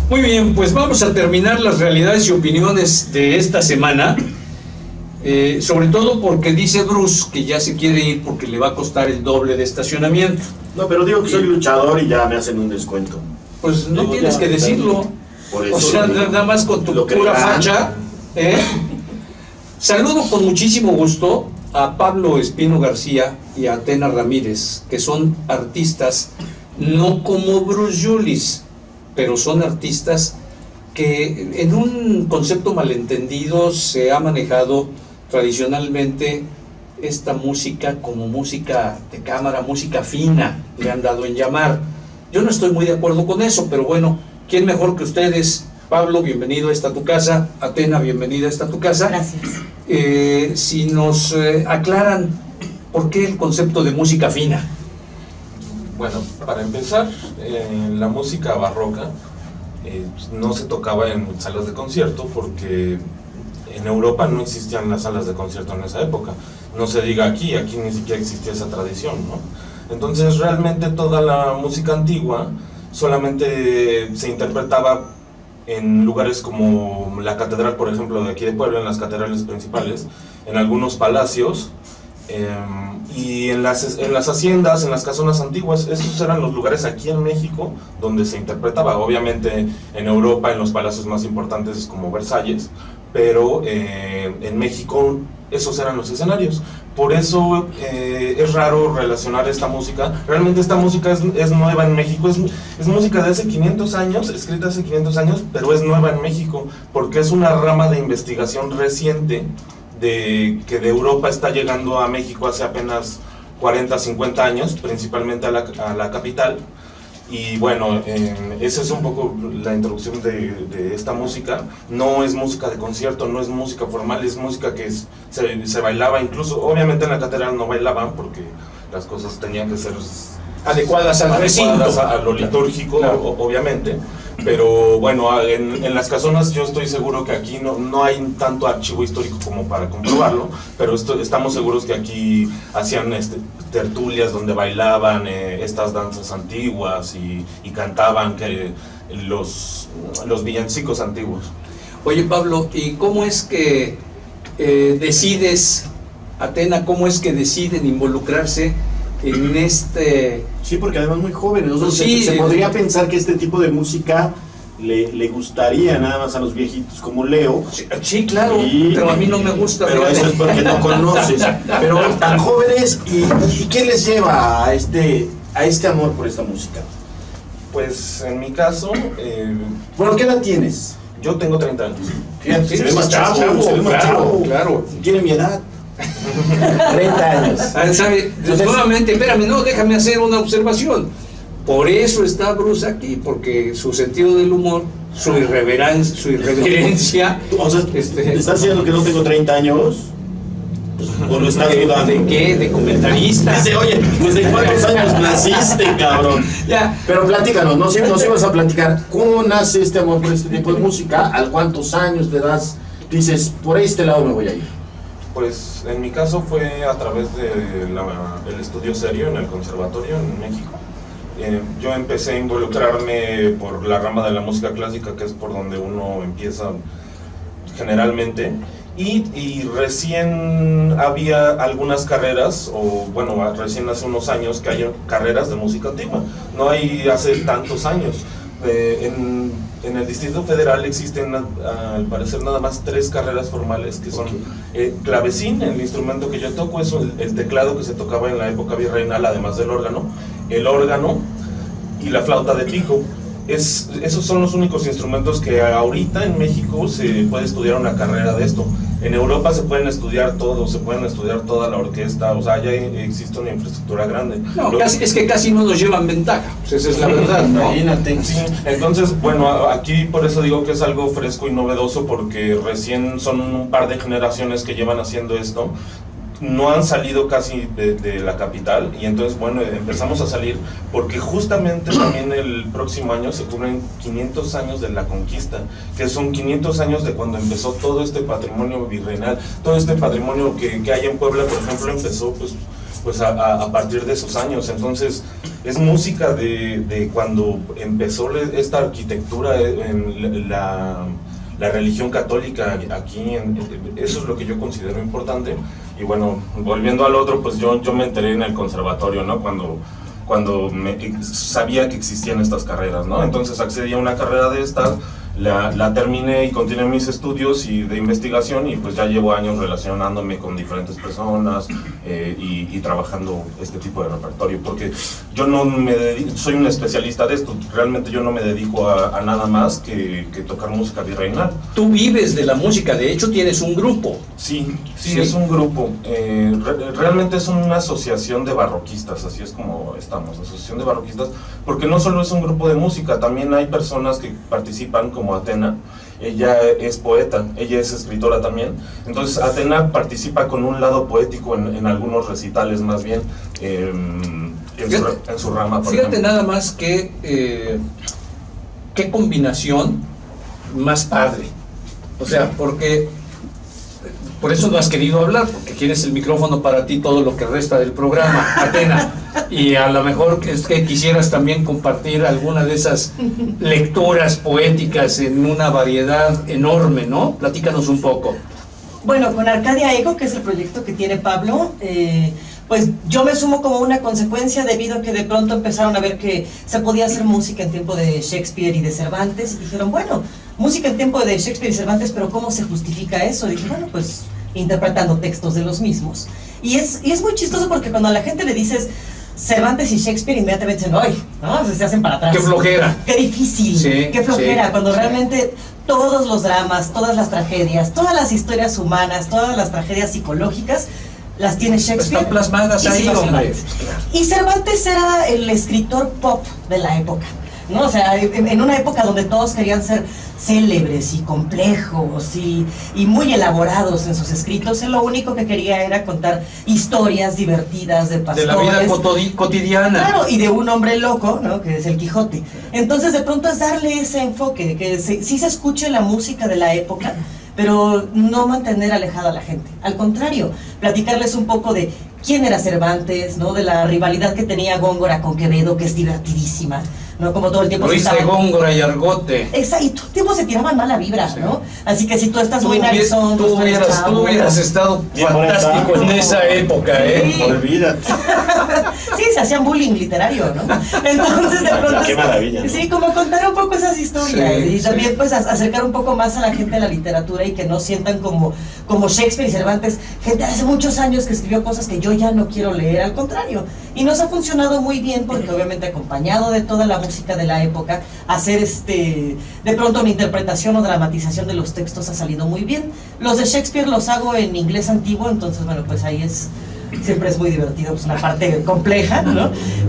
Muy bien, pues vamos a terminar las realidades y opiniones de esta semana, sobre todo porque dice Bruce que ya se quiere ir porque le va a costar el doble de estacionamiento. No, pero digo que soy luchador y ya me hacen un descuento. Pues no Digo, tienes que decirlo, por eso o sea, nada más con tu pura facha. Saludo con muchísimo gusto a Pablo Espino García y a Atena Ramírez, que son artistas no como Bruce Willis, pero son artistas que en un concepto malentendido se ha manejado tradicionalmente esta música como música de cámara, música fina, le han dado en llamar. Yo no estoy muy de acuerdo con eso, pero bueno, ¿quién mejor que ustedes? Pablo, bienvenido a esta tu casa. Atena, bienvenida a esta tu casa. Gracias. Si nos aclaran por qué el concepto de música fina. Bueno, para empezar, la música barroca no se tocaba en salas de concierto porque en Europa no existían las salas de concierto en esa época. No se diga aquí ni siquiera existía esa tradición, ¿no? Entonces realmente toda la música antigua solamente se interpretaba en lugares como la catedral, por ejemplo, de aquí de Puebla, en las catedrales principales, en algunos palacios, y en las haciendas, en las casonas antiguas. Esos eran los lugares aquí en México donde se interpretaba. Obviamente en Europa, en los palacios más importantes como Versalles, pero en México esos eran los escenarios. Por eso es raro relacionar esta música. Realmente esta música es nueva en México, es música de hace 500 años, escrita hace 500 años, pero es nueva en México, porque es una rama de investigación reciente que de Europa está llegando a México hace apenas 40, 50 años, principalmente a la capital. Y bueno, esa es un poco la introducción de esta música. No es música de concierto, no es música formal, es música que se bailaba, incluso obviamente en la catedral no bailaban porque las cosas tenían que ser adecuadas al recinto, a lo litúrgico, claro. Obviamente. Pero bueno, en las casonas yo estoy seguro que aquí no hay tanto archivo histórico como para comprobarlo, pero estamos seguros que aquí hacían tertulias donde bailaban estas danzas antiguas y cantaban los villancicos antiguos. Oye Pablo, ¿y cómo es que decides, Atena, cómo es que deciden involucrarse en este...? Sí, porque además muy jóvenes, ¿no? Sí, se podría pensar que este tipo de música le gustaría nada más a los viejitos como Leo. Sí, claro, pero a mí no me gusta. Pero eso es porque no conoces. Pero tan jóvenes, ¿y qué les lleva a este amor por esta música? Pues en mi caso... Bueno, ¿qué edad tienes? Yo tengo 30 años. Fíjate, Sí, se ve más chavo, claro. Tiene mi edad. 30 años. ¿Sabe? Nuevamente, espérame, no, déjame hacer una observación. Por eso está Bruce aquí, porque su sentido del humor, su irreverencia. O sea, ¿estás diciendo que no tengo 30 años? ¿O lo estás dudando? ¿De qué? ¿De comentarista? Dice, oye, pues ¿de cuántos años naciste, cabrón? Ya. Pero platícanos, nos ibas a platicar, ¿cómo nace este amor por este tipo de música? ¿A cuántos años te das? Dices, por este lado me voy a ir. Pues en mi caso fue a través del estudio serio en el conservatorio en México. Yo empecé a involucrarme por la rama de la música clásica, que es por donde uno empieza generalmente, y recién había algunas carreras, o bueno, recién hace unos años que hay carreras de música antigua, no hay hace tantos años. En el Distrito Federal existen al parecer nada más 3 carreras formales, que son clavecín, el instrumento que yo toco, es el teclado que se tocaba en la época virreinal, además del órgano, el órgano y la flauta de pico. Esos son los únicos instrumentos que ahorita en México se puede estudiar una carrera de esto. En Europa se pueden estudiar todo, se pueden estudiar toda la orquesta, o sea, ya existe una infraestructura grande. No, es que casi no nos llevan ventaja, pues esa es la verdad, ¿no? Imagínate. Sí, entonces, bueno, aquí por eso digo que es algo fresco y novedoso, porque recién son un par de generaciones que llevan haciendo esto. No han salido casi de la capital, y entonces bueno, empezamos a salir porque justamente también el próximo año se cumplen 500 años de la conquista, que son 500 años de cuando empezó todo este patrimonio virreinal, todo este patrimonio que hay en Puebla, por ejemplo, empezó pues pues a partir de esos años. Entonces es música de cuando empezó esta arquitectura en la religión católica aquí, eso es lo que yo considero importante. Y bueno, volviendo al otro, pues yo me enteré en el conservatorio, ¿no? Cuando sabía que existían estas carreras, ¿no? Entonces accedí a una carrera de estas, la terminé y continué mis estudios de investigación, y pues ya llevo años relacionándome con diferentes personas y trabajando este tipo de repertorio, porque yo no me dedico, soy un especialista de esto, realmente yo no me dedico a nada más que tocar música virreinal. Tú vives de la música, de hecho tienes un grupo. Sí, es un grupo, realmente es una asociación de barroquistas, así es como estamos, asociación de barroquistas, porque no solo es un grupo de música, también hay personas que participan como Atena. Ella es poeta, ella es escritora también, entonces Atena participa con un lado poético en algunos recitales, más bien en su rama, por fíjate ejemplo. Nada más que qué combinación más padre, o sea, porque por eso no has querido hablar, porque quieres el micrófono para ti todo lo que resta del programa, Atena, y a lo mejor es que quisieras también compartir alguna de esas lecturas poéticas en una variedad enorme, ¿no? Platícanos un poco. Bueno, con Arcadia Ego, que es el proyecto que tiene Pablo, pues yo me sumo como una consecuencia debido a que de pronto empezaron a ver que se podía hacer música en tiempo de Shakespeare y de Cervantes, y dijeron, bueno, música en tiempo de Shakespeare y Cervantes, pero ¿cómo se justifica eso? Y dije, bueno, pues interpretando textos de los mismos. Y es muy chistoso porque cuando a la gente le dices Cervantes y Shakespeare, inmediatamente dicen, ¡ay! ¿No? Se hacen para atrás. ¡Qué flojera! ¡Qué difícil! Sí, ¡Qué flojera! Sí, cuando sí. Realmente todos los dramas, todas las tragedias, todas las historias humanas, todas las tragedias psicológicas las tiene Shakespeare. Están plasmadas ahí, hombre. Y Cervantes era el escritor pop de la época, ¿no? O sea, en una época donde todos querían ser célebres y complejos y muy elaborados en sus escritos, él lo único que quería era contar historias divertidas de pastores. De la vida cotidiana. Claro, y de un hombre loco, ¿no? Que es el Quijote. Entonces, de pronto es darle ese enfoque, que sí se escuche la música de la época, pero no mantener alejada a la gente. Al contrario, platicarles un poco de quién era Cervantes, ¿no? De la rivalidad que tenía Góngora con Quevedo, que es divertidísima, ¿no? Como todo el tiempo Luis de Góngora y Argote. Exacto, y todo el tiempo se tiraban mala vibra, Sí. ¿no? Así que si tú estás Tú muy narizón, tú hubieras estado Bien fantástico bonita. en esa época, ¿eh? Sí. Olvídate. Sí, se hacían bullying literario, ¿no? Entonces, de pronto... Qué maravilla, ¿no? Sí, como contar un poco esas historias, Sí, y también sí. pues acercar un poco más a la gente a la literatura y que no sientan como Shakespeare y Cervantes, gente de hace muchos años que escribió cosas que yo ya no quiero leer, al contrario. Y nos ha funcionado muy bien porque obviamente acompañado de toda la música de la época, hacer de pronto una interpretación o dramatización de los textos ha salido muy bien. Los de Shakespeare los hago en inglés antiguo, entonces bueno, pues ahí siempre es muy divertido, pues una parte compleja, ¿no?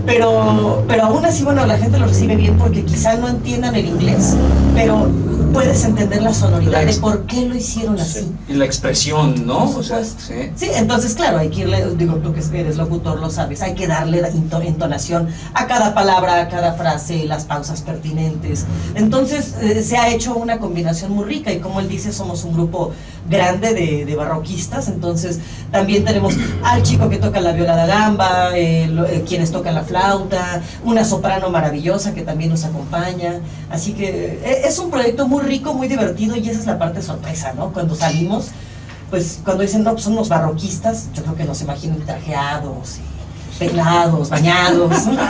Pero aún así, bueno, la gente lo recibe bien porque quizá no entiendan el inglés, pero puedes entender la sonoridad de por qué lo hicieron así. Y la expresión, ¿no? Por O sea, supuesto. sí. Sí, entonces claro, hay que irle, digo, tú que eres locutor lo sabes, hay que darle entonación a cada palabra, a cada frase, las pausas pertinentes. Entonces se ha hecho una combinación muy rica y como él dice, somos un grupo grande de barroquistas, entonces también tenemos al chico que toca la viola da gamba, quienes tocan la flauta, una soprano maravillosa que también nos acompaña, así que es un proyecto muy rico, muy divertido y esa es la parte sorpresa, ¿no? Cuando salimos, pues cuando dicen, no, pues son los barroquistas, yo creo que nos imaginan trajeados y peinados, bañados,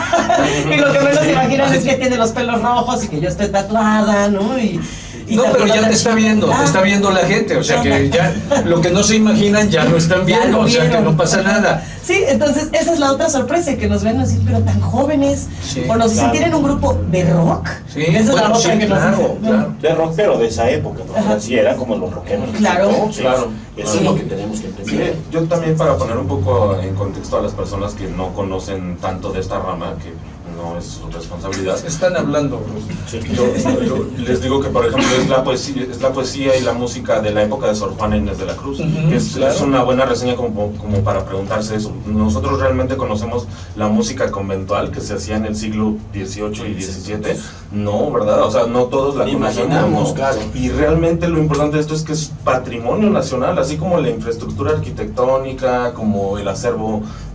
y lo que menos imaginan es que tiene los pelos rojos y que yo estoy tatuada, ¿no? No, pero ya te está viendo, te está viendo la gente, o sea que ya lo que no se imaginan ya lo están viendo, o sea que no pasa nada. Sí, entonces esa es la otra sorpresa, que nos ven así, pero tan jóvenes, Sí, o nos dicen, claro. ¿tienen un grupo de rock? Sí, Esa es la bueno, otra sí, que nos claro, dicen, ¿no? claro. De rock, pero de esa época, ¿no? Ajá. Así eran como los rockeros. Claro. ¿no? Sí. Claro. Eso Sí. es lo que tenemos que entender. Yo también, para poner un poco en contexto a las personas que no conocen tanto de esta rama, que no es su responsabilidad, Están hablando, Sí. yo les digo que, por ejemplo, es la poesía y la música de la época de Sor Juana Inés de la Cruz, Ujú, que es claro. una buena reseña como para preguntarse eso. Nosotros realmente conocemos la música conventual que se hacía en el siglo XVIII y XVII, no, ¿verdad? O sea, no todos la Imaginamos, conocemos, claro. y realmente lo importante de esto es que es patrimonio nacional, así como la infraestructura arquitectónica, como el acervo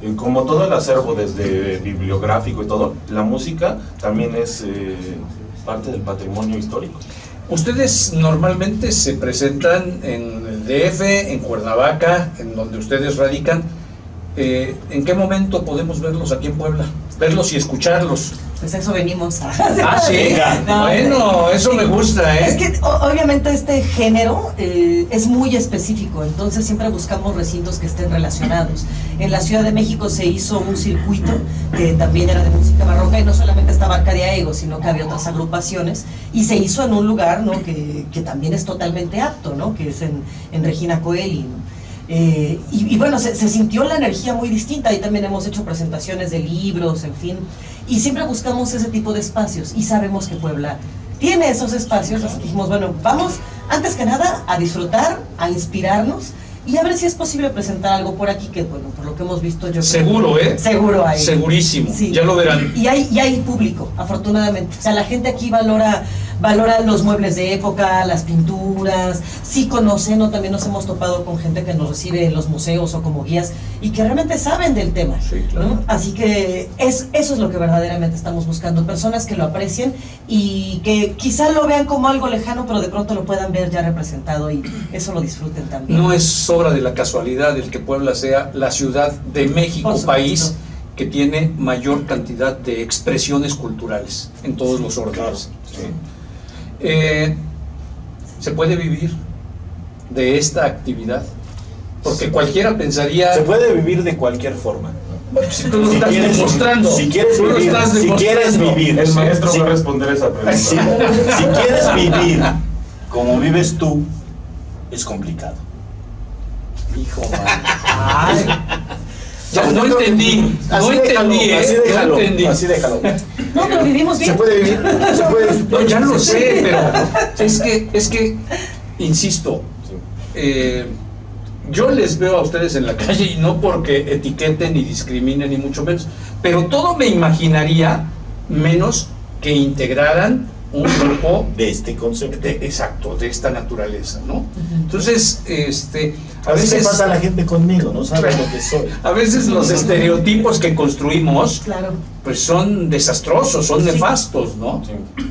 Como todo el acervo, desde bibliográfico y todo, la música también es parte del patrimonio histórico. Ustedes normalmente se presentan en el DF, en Cuernavaca, en donde ustedes radican. ¿En qué momento podemos verlos aquí en Puebla? Verlos y escucharlos. Pues eso venimos a... Ah, sí. No, bueno, eso me gusta, ¿eh? Es que obviamente este género es muy específico, entonces siempre buscamos recintos que estén relacionados. En la Ciudad de México se hizo un circuito que también era de música barroca y no solamente estaba Arcadia Ego, sino que había otras agrupaciones y se hizo en un lugar, ¿no?, que también es totalmente apto, ¿no?, que es en Regina Coeli, ¿no? Y bueno, se sintió la energía muy distinta. Ahí también hemos hecho presentaciones de libros, en fin, y siempre buscamos ese tipo de espacios y sabemos que Puebla tiene esos espacios. Así que dijimos, bueno, vamos antes que nada a disfrutar, a inspirarnos y a ver si es posible presentar algo por aquí, que bueno, por lo que hemos visto yo seguro, creo, seguro hay. Segurísimo, sí. Ya lo verán. Y hay público, afortunadamente. O sea, la gente aquí valora los muebles de época, las pinturas, sí conocen, ¿no? También nos hemos topado con gente que nos recibe en los museos o como guías y que realmente saben del tema, sí, claro. ¿no? Así que eso es lo que verdaderamente estamos buscando, personas que lo aprecien y que quizá lo vean como algo lejano, pero de pronto lo puedan ver ya representado y eso lo disfruten también. No es obra de la casualidad el que Puebla sea la ciudad de México, país que tiene mayor cantidad de expresiones culturales en todos los órdenes. Sí. ¿Se puede vivir de esta actividad? Porque cualquiera pensaría... Se puede vivir de cualquier forma. Si tú lo estás demostrando. Si quieres vivir, el maestro va a responder esa pregunta. Si quieres vivir como vives tú, es complicado. Hijo, man. No entendí, no entendí. Así déjalo. No, pero vivimos bien. Se puede vivir, se puede. No, ya lo sé, pero es que insisto, yo les veo a ustedes en la calle y no porque etiqueten ni discriminen ni mucho menos, pero todo me imaginaría menos que integraran un grupo de este concepto. Exacto, de esta naturaleza, ¿no? Entonces, a veces pasa la gente conmigo, no sabe lo que soy. A veces los estereotipos que construimos, claro, pues son desastrosos, son nefastos, ¿no?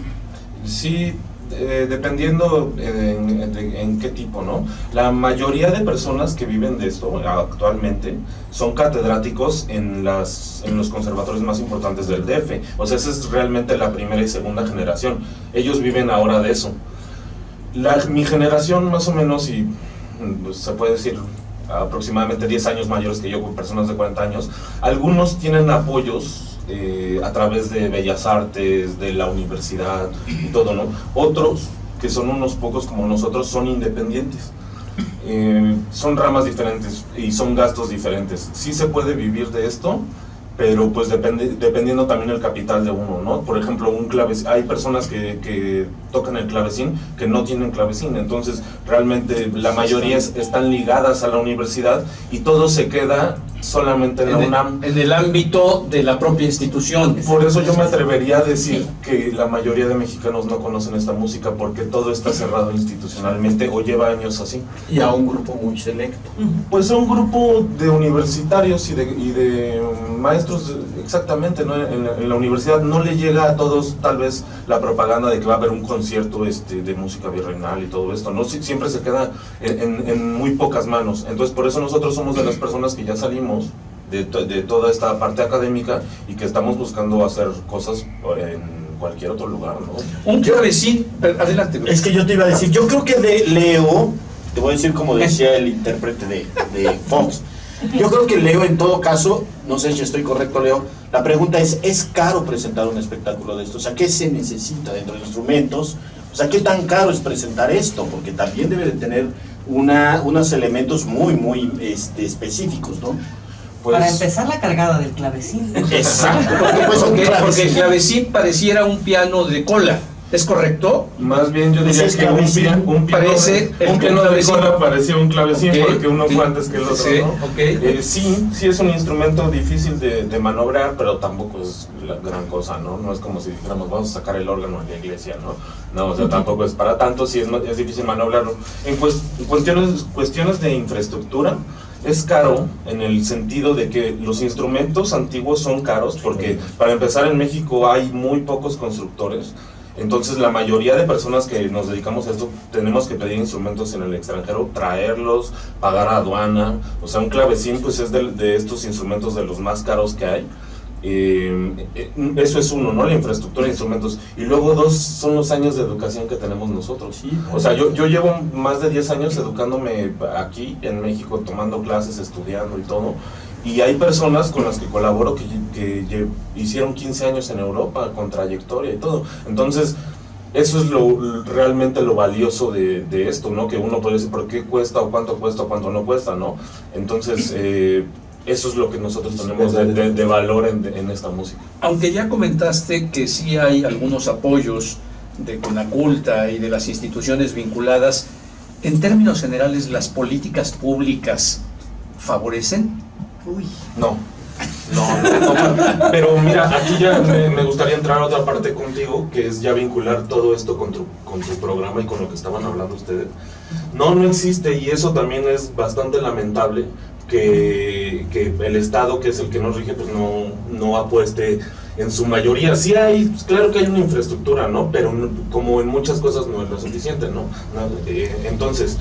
Sí, dependiendo en qué tipo, ¿no? La mayoría de personas que viven de esto actualmente son catedráticos en los conservatorios más importantes del DF. O sea, esa es realmente la primera y segunda generación. Ellos viven ahora de eso. Mi generación más o menos, y pues, se puede decir aproximadamente 10 años mayores que yo, con personas de 40 años, algunos tienen apoyos a través de Bellas Artes, de la universidad y todo, ¿no? Otros, que son unos pocos como nosotros, son independientes. Son ramas diferentes y son gastos diferentes. Sí se puede vivir de esto, pero pues dependiendo también el capital de uno, ¿no? Por ejemplo, hay personas que tocan el clavecín que no tienen clavecín, entonces realmente la mayoría están ligadas a la universidad y todo se queda solamente en la UNAM. En el ámbito de la propia institución. Por eso yo me atrevería a decir que la mayoría de mexicanos no conocen esta música porque todo está cerrado institucionalmente o lleva años así. Y a un grupo muy selecto. Pues a un grupo de universitarios y de maestros, exactamente, ¿no? En la universidad no le llega a todos tal vez la propaganda de que va a haber un concierto de música virreinal y todo esto, ¿no? Siempre se queda en muy pocas manos. Entonces por eso nosotros somos de las personas que ya salimos de toda esta parte académica y que estamos buscando hacer cosas en cualquier otro lugar, ¿no? Un clavecín, adelante. Es que yo te iba a decir, yo creo que de Leo, te voy a decir como decía el intérprete de Fox, yo creo que Leo en todo caso, no sé si estoy correcto, Leo, la pregunta ¿es caro presentar un espectáculo de esto? O sea, ¿qué se necesita dentro de instrumentos? O sea, ¿qué tan caro es presentar esto? Porque también debe de tener unos elementos muy específicos, ¿no? Pues, para empezar, la cargada del clavecín. Exacto, porque el clavecín pareciera un piano de cola, ¿es correcto? Más bien yo diría que un piano de cola parecía un clavecín, porque uno fue antes que el otro, sí, ¿no? Sí es un instrumento difícil de manobrar, pero tampoco es la gran cosa, ¿no? No es como si dijéramos, vamos a sacar el órgano en la iglesia, ¿no? No, o sea, tampoco es para tanto, sí es difícil manobrarlo. En cuestiones de infraestructura, Es caro en el sentido de que los instrumentos antiguos son caros, porque para empezar en México hay muy pocos constructores. Entonces la mayoría de personas que nos dedicamos a esto tenemos que pedir instrumentos en el extranjero, traerlos, pagar aduana. O sea, un clavecín pues es de estos instrumentos de los más caros que hay. Eso es uno, ¿no? La infraestructura de instrumentos. Y luego dos son los años de educación que tenemos nosotros. Sí, o sea, yo llevo más de 10 años educándome aquí en México, tomando clases, estudiando y todo. Y hay personas con las que colaboro que hicieron 15 años en Europa con trayectoria y todo. Entonces, eso es realmente lo valioso de esto, ¿no? Que uno puede decir, ¿por qué cuesta o cuánto no cuesta, ¿no? Entonces, eso es lo que nosotros tenemos de valor en esta música. Aunque ya comentaste que sí hay algunos apoyos de Conaculta y de las instituciones vinculadas, en términos generales, ¿las políticas públicas favorecen? Uy. No, pero mira, aquí ya me gustaría entrar a otra parte contigo, que es ya vincular todo esto con tu programa y con lo que estaban hablando ustedes. No existe, y eso también es bastante lamentable, que el Estado, que es el que nos rige, pues no apueste en su mayoría. Sí hay, claro que hay una infraestructura, ¿no? Pero como en muchas cosas no es lo suficiente, ¿no? Entonces,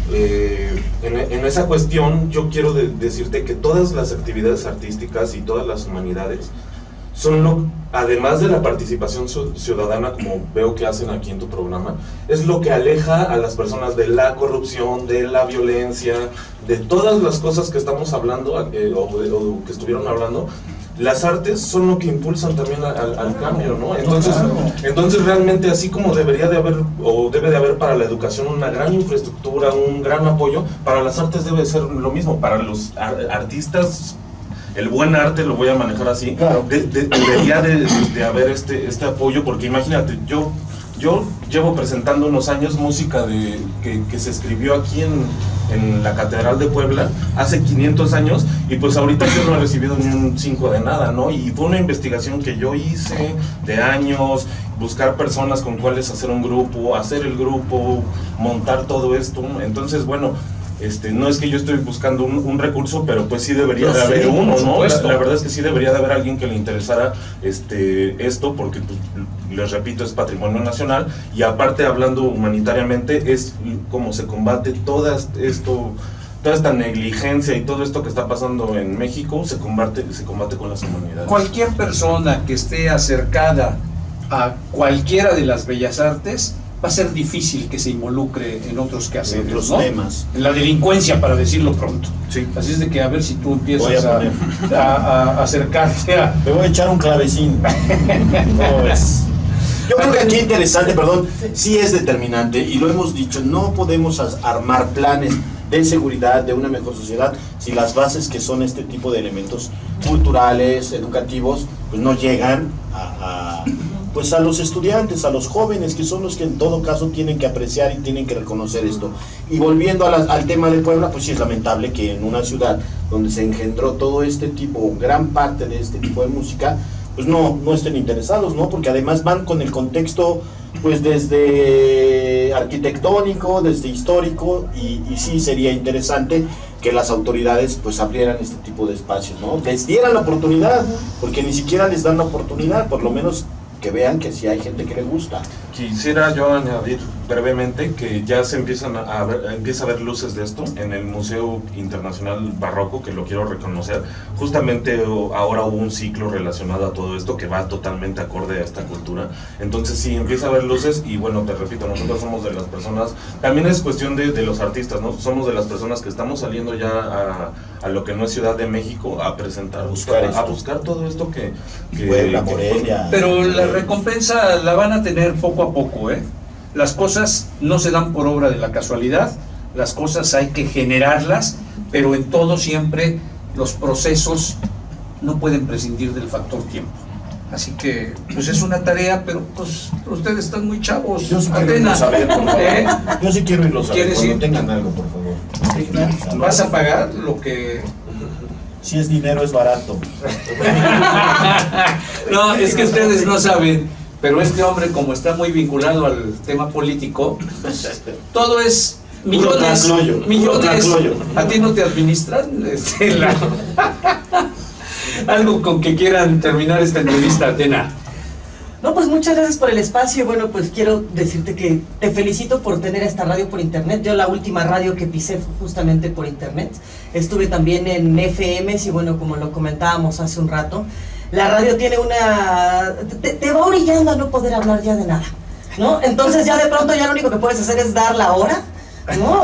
en esa cuestión yo quiero decirte que todas las actividades artísticas y todas las humanidades son además de la participación ciudadana, como veo que hacen aquí en tu programa, es lo que aleja a las personas de la corrupción, de la violencia, de todas las cosas que estamos hablando o que estuvieron hablando. Las artes son lo que impulsan también al cambio, ¿no? Entonces realmente, así como debería de haber, o debe de haber para la educación una gran infraestructura, un gran apoyo, para las artes debe ser lo mismo. Para los artistas, el buen arte, lo voy a manejar así, claro. Debería de haber este apoyo, porque imagínate, yo llevo presentando unos años música que se escribió aquí en la Catedral de Puebla hace 500 años, y pues ahorita yo no he recibido ni un 5 de nada, ¿no? Y fue una investigación que yo hice de años, buscar personas con cuales hacer un grupo, hacer el grupo, montar todo esto. Entonces, bueno, no es que yo estoy buscando un recurso, pero pues sí debería de haber uno, ¿no? La verdad es que sí debería de haber alguien que le interesara esto, porque pues, les repito, es patrimonio nacional, y aparte, hablando humanitariamente, es como se combate toda esta negligencia y todo esto que está pasando en México, se combate con las humanidades. Cualquier persona que esté acercada a cualquiera de las bellas artes va a ser difícil que se involucre en otros quehaceres, en otros, ¿no? temas. En la delincuencia, para decirlo pronto. Sí. Así es de que a ver si tú empiezas a acercarte a... Me voy a echar un clavecín. ¿Cómo ves? Yo creo que aquí interesante, sí es determinante, y lo hemos dicho, no podemos armar planes de seguridad, de una mejor sociedad, si las bases que son este tipo de elementos culturales, educativos, pues no llegan pues a los estudiantes, a los jóvenes, que son los que en todo caso tienen que apreciar y tienen que reconocer esto. Y volviendo al tema de Puebla, pues sí es lamentable que en una ciudad donde se engendró todo este tipo, gran parte de este tipo de música, pues no estén interesados, ¿no? Porque además van con el contexto, pues desde arquitectónico, desde histórico, y sí sería interesante que las autoridades pues abrieran este tipo de espacios, ¿no? Les dieran la oportunidad, porque ni siquiera les dan la oportunidad, por lo menos que vean que sí hay gente que le gusta. Quisiera yo añadir brevemente que ya se empieza a ver luces de esto en el Museo Internacional Barroco, que lo quiero reconocer. Justamente ahora hubo un ciclo relacionado a todo esto que va totalmente acorde a esta cultura. Entonces sí, empieza a haber luces, y bueno, te repito, nosotros somos de las personas, también es cuestión de los artistas, ¿no? Somos de las personas que estamos saliendo ya a lo que no es Ciudad de México, a presentar, a buscar todo esto que Puebla, Morelia. Pero la recompensa la van a tener poco a poco, ¿eh? Las cosas no se dan por obra de la casualidad, las cosas hay que generarlas, pero en todo siempre los procesos no pueden prescindir del factor tiempo. Así que, pues es una tarea, pero pues ustedes están muy chavos. Yo sí quiero irlo a saber, por favor. Yo sí quiero irlo a saber, cuando tengan algo, por favor. Sí, claro. ¿Vas a pagar lo que...? Si es dinero, es barato. No, es que ustedes no saben, pero este hombre, como está muy vinculado al tema político, todo es millones. ¿A ti no te administran? Algo con que quieran terminar esta entrevista, Atena. No, pues muchas gracias por el espacio. Bueno, pues quiero decirte que te felicito por tener esta radio por internet. Yo la última radio que pisé fue justamente por internet. Estuve también en FMs y bueno, como lo comentábamos hace un rato, la radio tiene una... te va orillando a no poder hablar ya de nada, ¿no? Entonces ya de pronto ya lo único que puedes hacer es dar la hora, ¿no?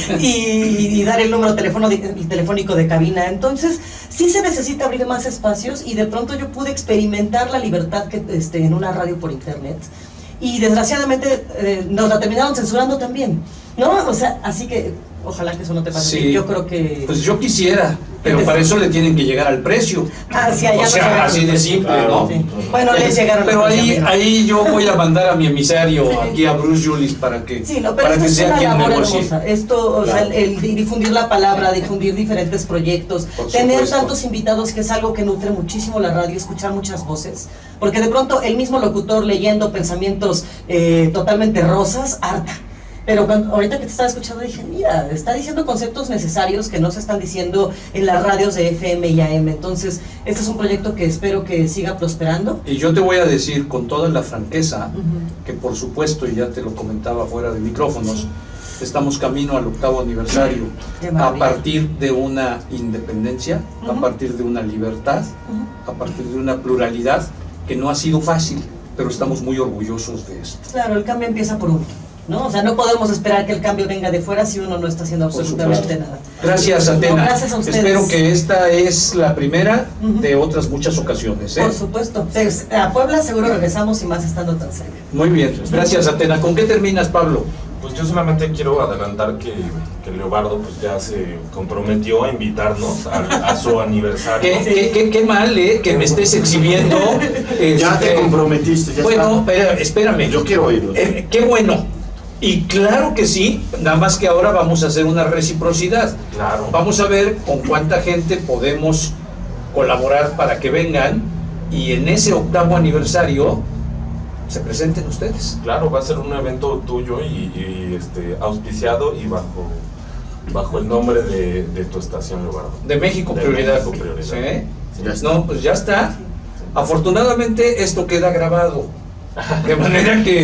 y dar el número telefónico de cabina. Entonces sí se necesita abrir más espacios y de pronto yo pude experimentar la libertad que en una radio por internet y desgraciadamente nos la terminaron censurando también, ¿no? O sea, así que ojalá que eso no te pase. Sí, yo creo que... Pues yo quisiera, pero para eso le tienen que llegar al precio. Sí, allá o sea, así de simple, ¿no? Sí. Bueno, les llegaron. Pero ahí yo voy a mandar a mi emisario aquí a Bruce Julis para que, sí, no, pero para que sea quien negocie. Esto, o sea, el difundir la palabra, difundir diferentes proyectos, tener tantos invitados, que es algo que nutre muchísimo la radio, escuchar muchas voces, porque de pronto el mismo locutor leyendo pensamientos totalmente rosas, harta. Pero ahorita que te estaba escuchando dije, mira, está diciendo conceptos necesarios que no se están diciendo en las radios de FM y AM. Entonces, este es un proyecto que espero que siga prosperando. Y yo te voy a decir con toda la franqueza que por supuesto, y ya te lo comentaba fuera de micrófonos, estamos camino al 8º aniversario, a partir de una independencia, a partir de una libertad, a partir de una pluralidad que no ha sido fácil, pero estamos muy orgullosos de esto. Claro, el cambio empieza por uno, ¿no? O sea, no podemos esperar que el cambio venga de fuera si uno no está haciendo absolutamente nada. Gracias, Atena. No, gracias a ustedes. Espero que esta es la primera de otras muchas ocasiones, ¿eh? Por supuesto. A Puebla seguro regresamos y más estando tan cerca. Muy bien. Gracias, Atena. ¿Con qué terminas, Pablo? Pues yo solamente quiero adelantar que Leobardo pues ya se comprometió a invitarnos a su aniversario. Qué mal, que me estés exhibiendo. Ya te comprometiste. Ya bueno, espérame. Yo quiero oírlo. Qué bueno. Y claro que sí, nada más que ahora vamos a hacer una reciprocidad. Claro. Vamos a ver con cuánta gente podemos colaborar para que vengan y en ese 8º aniversario se presenten ustedes. Claro, va a ser un evento tuyo y auspiciado y bajo el nombre de tu estación, Leobardo. De México Prioridad. México Prioridad. ¿Sí? No, pues ya está. Afortunadamente esto queda grabado. De manera que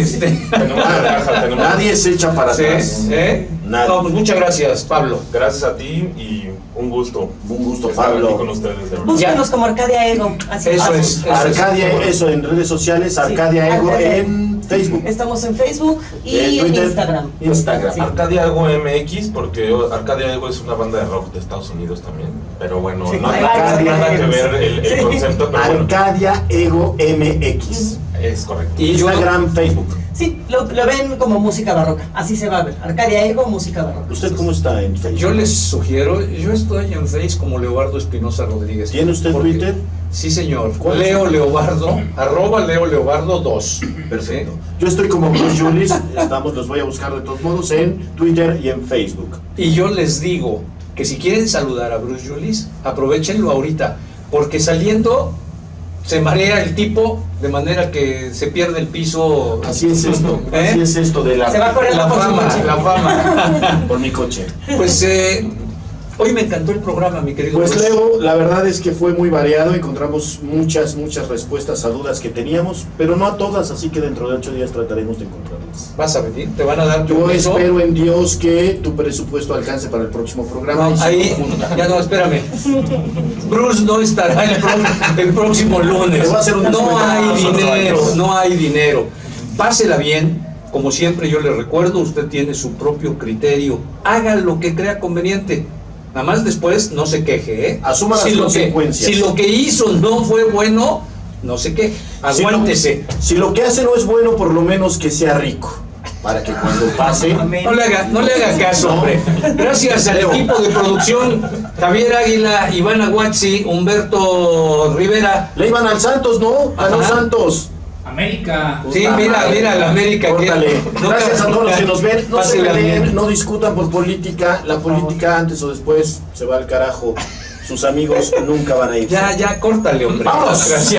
nadie se echa para atrás. Nadie. No, pues muchas gracias, Pablo. Gracias a ti y un gusto. Un gusto, estar Pablo. aquí con ustedes. Búscanos como Arcadia Ego. Así eso es. Eso en redes sociales, Arcadia Ego en Facebook. Estamos en Facebook y en Instagram. Sí. Arcadia Ego MX, porque Arcadia Ego es una banda de rock de Estados Unidos también. Pero bueno, no tiene nada que ver el concepto. Pero Arcadia Ego MX. Es correcto. Y Instagram, Facebook. Sí, lo ven como música barroca, así se va a ver. Arcadia Ego, música barroca. ¿Usted cómo está en Facebook? Yo les sugiero, yo estoy en Facebook como Leobardo Espinosa Rodríguez. ¿Tiene usted Twitter? Sí, señor. Leo Leobardo, @Leo 2. Perfecto. Yo estoy como Bruce Julis, los voy a buscar de todos modos en Twitter y en Facebook. Y yo les digo que si quieren saludar a Bruce Julis, aprovechenlo ahorita, porque saliendo se marea el tipo de manera que se pierde el piso. Así es esto, así es esto de se va a correr la fama. Por mi coche. Pues hoy me encantó el programa, mi querido. Pues Leo, la verdad es que fue muy variado, encontramos muchas respuestas a dudas que teníamos, pero no a todas, así que dentro de 8 días trataremos de encontrarlas. ¿Vas a venir? ¿Te van a dar tu Yo beso? espero en Dios que tu presupuesto alcance para el próximo programa. No, ahí, ya no, espérame. Bruce no estará el próximo lunes. Te voy a hacer un no hay dinero. Pásela bien. Como siempre yo le recuerdo, usted tiene su propio criterio. Haga lo que crea conveniente. Nada más después no se queje, ¿eh? Asuma las consecuencias. Si lo que hizo no fue bueno, no se queje. Aguántese. Si lo que hace no es bueno, por lo menos que sea rico. Para que cuando pase... No le haga caso, hombre. Gracias al equipo de producción, Javier Águila, Iván Aguazzi, Humberto Rivera. Le iban al Santos, ¿no? A los Santos. América. Sí, mira la América. Gracias a todos los que nos ven. No se Pásenla peleen, bien. no discutan por política. La política antes o después se va al carajo. Sus amigos nunca van a ir. Ya, córtale, hombre. ¡Vamos! Gracias.